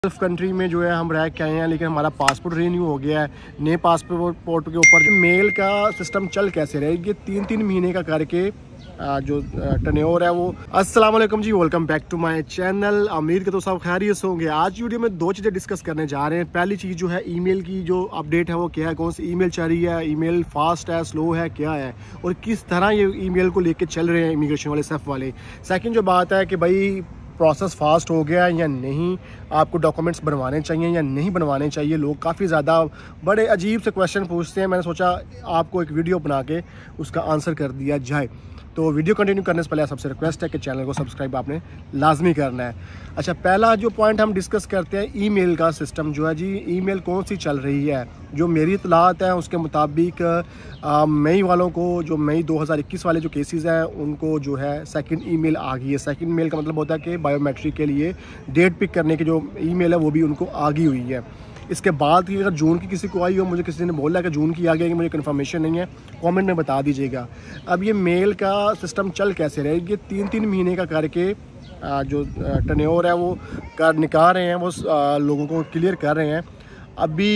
Gulf country में जो है हम रह के आए हैं, लेकिन हमारा पासपोर्ट रीन्यू हो गया है। नए पासपोर्ट के ऊपर जो मेल का सिस्टम चल कैसे रहे, ये 3-3 महीने का करके जो टर्नओवर है वो। अस्सलाम वालेकुम जी, welcome back to my channel. उम्मीद के तो सब खैरियत से होंगे। आज वीडियो में दो चीज़ें डिस्कस करने जा रहे हैं। पहली चीज़ जो है ईमेल की जो अपडेट है वो क्या है, कौन सी ईमेल चल रही है, ईमेल फास्ट है, स्लो है, क्या है और किस तरह ये ईमेल को लेके चल रहे हैं इमिग्रेशन वाले, सेफ वाले। सेकंड जो बात है कि भाई प्रोसेस फास्ट हो गया है या नहीं, आपको डॉक्यूमेंट्स बनवाने चाहिए या नहीं बनवाने चाहिए। लोग काफ़ी ज़्यादा बड़े अजीब से क्वेश्चन पूछते हैं। मैंने सोचा आपको एक वीडियो बना के उसका आंसर कर दिया जाए। तो वीडियो कंटिन्यू करने से पहले सबसे रिक्वेस्ट है कि चैनल को सब्सक्राइब आपने लाजमी करना है। अच्छा, पहला जो पॉइंट हम डिस्कस करते हैं, ईमेल का सिस्टम जो है जी, ईमेल कौन सी चल रही है। जो मेरी इतलात है उसके मुताबिक मई वालों को, जो मई 2021 वाले जो केसेस हैं उनको जो है सेकंड ईमेल आ गई है। सेकंड मेल का मतलब होता है कि बायोमेट्रिक के लिए डेट पिक करने की जो ईमेल है वो भी उनको आ गई हुई है। इसके बाद की अगर जून की किसी को आई हो, मुझे किसी ने बोला कि जून की आ गई, कि मुझे कन्फर्मेशन नहीं है, कमेंट में बता दीजिएगा। अब ये मेल का सिस्टम चल कैसे रहे, ये 3-3 महीने का करके जो टर्नओवर है वो निकाल रहे हैं, वो लोगों को क्लियर कर रहे हैं। अभी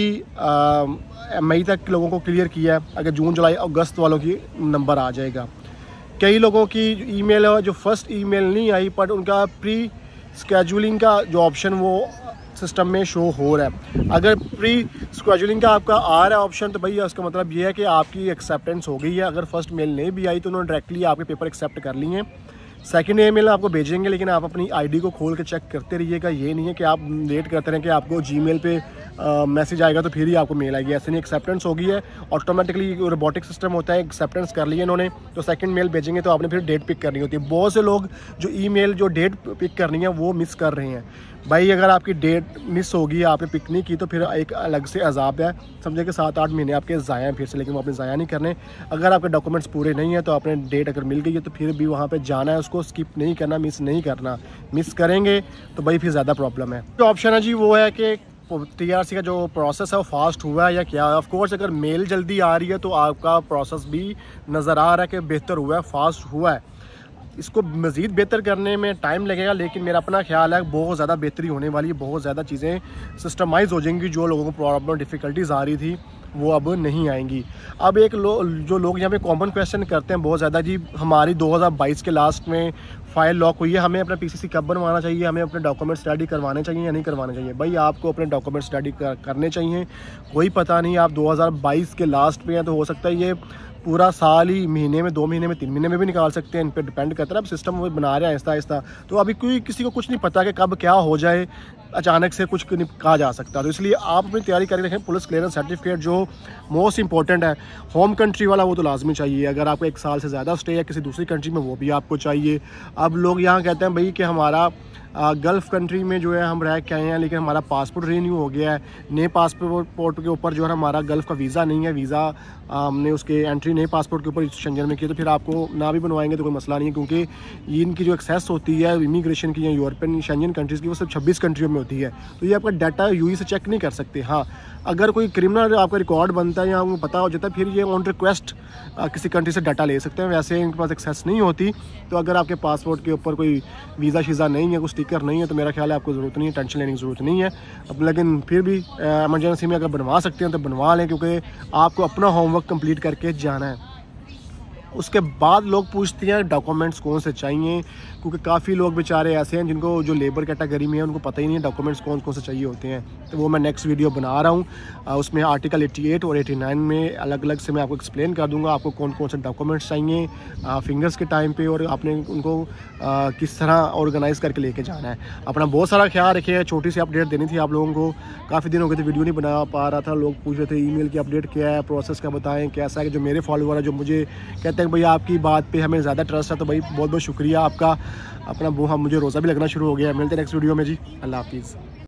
मई तक लोगों को क्लियर किया है, अगर जून जुलाई अगस्त वालों की नंबर आ जाएगा। कई लोगों की ईमेल है जो फर्स्ट ईमेल नहीं आई, पर उनका प्री स्केड्यूलिंग का जो ऑप्शन वो सिस्टम में शो हो रहा है। अगर प्री स्केड्यूलिंग का आपका आ रहा है ऑप्शन, तो भैया उसका मतलब ये है कि आपकी एक्सेप्टेंस हो गई है। अगर फर्स्ट मेल नहीं भी आई तो उन्होंने डायरेक्टली आपके पेपर एक्सेप्ट कर लिए हैं। सेकंड ईमेल आपको भेजेंगे, लेकिन आप अपनी आईडी को खोल के चेक करते रहिएगा। ये नहीं है कि आप वेट करते रहें कि आपको जीमेल पे मैसेज आएगा तो फिर ही आपको मेल आएगी। ऐसे नहीं, एक्सेप्टेंस हो गई है ऑटोमेटिकली, रोबोटिक सिस्टम होता है। एक्सेप्टेंस कर लिया इन्होंने, तो सेकंड मेल भेजेंगे तो आपने फिर डेट पिक करनी होती है। बहुत से लोग जो ईमेल जो डेट पिक करनी है वो मिस कर रहे हैं। भाई अगर आपकी डेट मिस होगी, आपने पिक नहीं की, तो फिर एक अलग से अजाब है। समझे कि 7-8 महीने आपके ज़ाया हैं फिर से, लेकिन वो आपने ज़ाया नहीं करने। अगर आपके डॉक्यूमेंट्स पूरे नहीं है तो आपने डेट अगर मिल गई है तो फिर भी वहाँ पे जाना है, उसको स्किप नहीं करना, मिस नहीं करना। मिस करेंगे तो भाई फिर ज़्यादा प्रॉब्लम है। जो ऑप्शन है जी वो है कि TRC का जो प्रोसेस है वो फास्ट हुआ है या क्या है। ऑफकोर्स अगर मेल जल्दी आ रही है तो आपका प्रोसेस भी नज़र आ रहा है कि बेहतर हुआ है, फास्ट हुआ है। इसको मज़ीद बेहतर करने में टाइम लगेगा, लेकिन मेरा अपना ख्याल है बहुत ज़्यादा बेहतरी होने वाली है। बहुत ज़्यादा चीज़ें सिस्टमाइज़ हो जाएंगी। जो लोगों को प्रॉब्लम डिफ़िकल्टीज़ आ रही थी वो अब नहीं आएंगी। अब एक जो लोग यहाँ पे कॉमन क्वेश्चन करते हैं बहुत ज़्यादा जी, हमारी 2022 के लास्ट में फ़ाइल लॉक हुई है, हमें अपना PCC कब बनवाना चाहिए, हमें अपने डॉक्यूमेंट्स रेडी करवाने चाहिए या नहीं करवाने चाहिए। भाई आपको अपने डॉक्यूमेंट्स रेडी करने चाहिए। कोई पता नहीं आप 2022 के लास्ट पे हैं, तो हो सकता है ये पूरा साल ही महीने में, 2 महीने में, 3 महीने में भी निकाल सकते हैं। इन पर डिपेंड करता है। अब सिस्टम वो बना रहे हैं आहिस्ता आहिस्ता, तो अभी कोई किसी को कुछ नहीं पता कि कब क्या हो जाए, अचानक से कुछ नहीं कहा जा सकता। तो इसलिए आप अपनी तैयारी करके रखें। पुलिस क्लियरेंस सर्टिफिकेट जो मोस्ट इंपॉर्टेंट है, होम कंट्री वाला वो तो लाजमी चाहिए। अगर आपको 1 साल से ज़्यादा स्टे है किसी दूसरी कंट्री में, वो भी आपको चाहिए। अब लोग यहाँ कहते हैं भाई कि हमारा गल्फ़ कंट्री में जो है हम रह के आए हैं, लेकिन हमारा पासपोर्ट रीन्यू हो गया है। नए पासपोर्ट के ऊपर जो है हमारा गल्फ़ का वीज़ा नहीं है, वीज़ा हमने उसके एंट्री नए पासपोर्ट के ऊपर शेंजन में की, तो फिर आपको ना भी बनवाएंगे तो कोई मसला नहीं है, क्योंकि इनकी जो एक्सेस होती है इमिग्रेशन की या यूरोपियन शेंजन कंट्रीज़ की, वो सिर्फ 26 कंट्रियों में होती है। तो ये आपका डाटा यूई से चेक नहीं कर सकते। हाँ, अगर कोई क्रिमिनल आपका रिकॉर्ड बनता है या आपको पता हो जाता है, फिर ये ऑन रिक्वेस्ट किसी कंट्री से डाटा ले सकते हैं। वैसे इनके पास एक्सेस नहीं होती। तो अगर आपके पासपोर्ट के ऊपर कोई वीज़ा शीज़ा नहीं है, कोई स्टिकर नहीं है, तो मेरा ख्याल है आपको ज़रूरत नहीं है, टेंशन लेने की ज़रूरत नहीं है। अब लेकिन फिर भी एमरजेंसी में अगर बनवा सकते हैं तो बनवा लें, क्योंकि आपको अपना होमवर्क कंप्लीट करके जाना है। उसके बाद लोग पूछते हैं डॉक्यूमेंट्स कौन से चाहिए, क्योंकि काफ़ी लोग बेचारे ऐसे हैं जिनको जो लेबर कैटेगरी में है उनको पता ही नहीं है डॉक्यूमेंट्स कौन कौन से चाहिए होते हैं। तो वो मैं नेक्स्ट वीडियो बना रहा हूँ, उसमें आर्टिकल 88 और 89 में अलग अलग से मैं आपको एक्सप्लेन कर दूँगा आपको कौन कौन से डॉक्यूमेंट्स चाहिए फिंगर्स के टाइम पे, और आपने उनको किस तरह ऑर्गेनाइज़ करके लेके जाना है। अपना बहुत सारा ख्याल रखिए। छोटी सी अपडेट देनी थी आप लोगों को, काफ़ी दिन हो गए थे वीडियो नहीं बना पा रहा था। लोग पूछ रहे थे ईमेल की अपडेट क्या है, प्रोसेस का बताएँ कैसा है। कि जो मेरे फॉलोअर है जो मुझे कहते हैं भाई आपकी बात पे हमें ज़्यादा ट्रस्ट है, तो भाई बहुत बहुत शुक्रिया आपका। अपना वो हम मुझे रोज़ा भी लगना शुरू हो गया है। मिलते हैं नेक्स्ट वीडियो में जी, अल्लाह हाफिज़।